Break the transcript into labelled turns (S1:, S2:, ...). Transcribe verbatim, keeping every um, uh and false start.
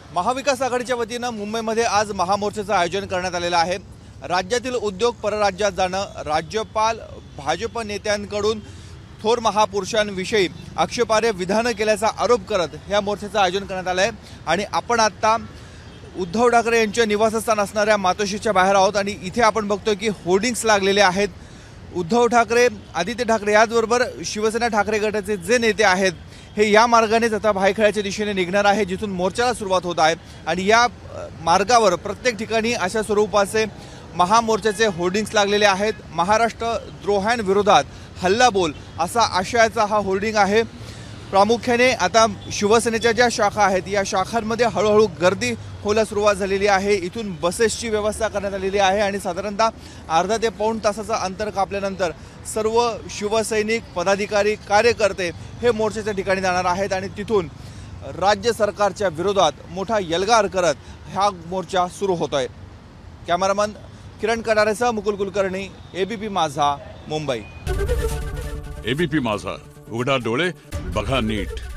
S1: महाविकास आघाडीच्या वतीनं मुंबईमध्ये आज महामोर्चाचं आयोजन करण्यात आलेलं आहे। राज्यातील उद्योग परराज्यात जाणं, राज्यपाल भाजप नेत्यांकडून थोर महापुरुषांविषयी आक्षेपार्ह विधान केल्याचा आरोप करत या मोर्चाचं आयोजन करण्यात आलं आहे। आणि आपण आता उद्धव ठाकरे यांच्या निवासस्थान असणाऱ्या मातोश्रीच्या बाहेर आहोत आणि इथे आपण बघतोय की होर्डिंग्स लागलेले आहेत। उद्धव ठाकरे, आदित्य ठाकरे याचबरोबर शिवसेना ठाकरे गटाचे जे नेते आहेत हे या मार्गानेच आता भायखळ्याच्या दिशेने निघणार आहे, जिथून मोर्चाला सुरुवात होत आहे। आणि या मार्गावर प्रत्येक ठिकाणी अशा स्वरूपाचे महामोर्चाचे होर्डिंग्स लागलेले आहेत। महाराष्ट्र द्रोहांविरोधात हल्लाबोल असा आशयाचा हा होर्डिंग आहे। प्रामुख्याने आता शिवसेनेच्या ज्या शाखा आहेत या शाखांमध्ये हळूहळू गर्दी होण्यास सुरुवात झालेली आहे। इथून बसेसची व्यवस्था करण्यात आलेली आहे आणि साधारणतः अर्धा ते पाऊण तासाचं अंतर कापल्यानंतर सर्व शिवसैनिक, पदाधिकारी, कार्यकर्ते हे मोर्चाच्या ठिकाणी जाणार आहेत आणि तिथून राज्य सरकारच्या विरोधात मोठा यल्गार करत हा मोर्चा सुरू होतोय। कॅमेरामन किरण कडारेसह मुकुल कुलकर्णी, एबीपी माझा, मुंबई।
S2: एबीपी माझा, उघडा डोळे बघा नीट।